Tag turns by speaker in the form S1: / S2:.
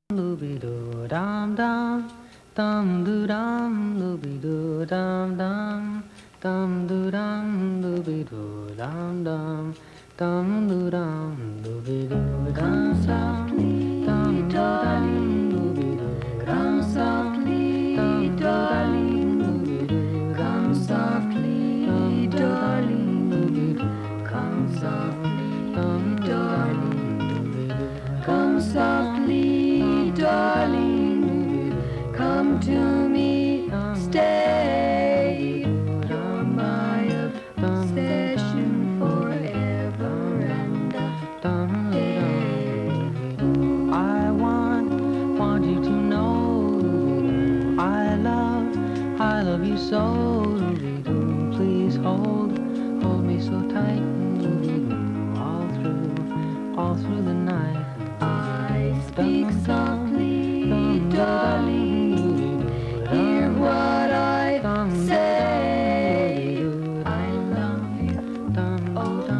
S1: Looby doo dum dum, dum doo dum, looby doo dum dum, dum doo dum, looby doo dum dum, dum doo dum, looby doo dum dum, dum darling, looby doo dum softly, darling, looby doo come softly, darling, looby doo come softly, darling, come softly, darling, come to me, stay. You're my obsession forever and a day. I want you to know I love you so. Please hold me so tight, all through the night.
S2: I speak softly, darling, hear what I say. I love you, oh